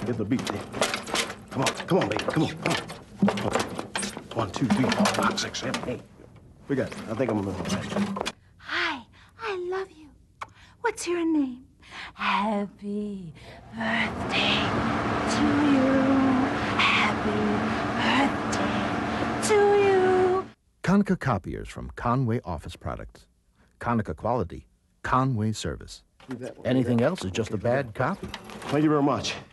Get the beat there. Come on, baby. Come on. 1, 2, 3, 4, 5, 6, 7, 8. We got it. I think I'm a little right. Hi, I love you. What's your name? Happy birthday to you. Happy birthday to you. Konica copiers from Conway Office Products. Konica quality, Conway service. Anything else is just a bad copy. Thank you very much.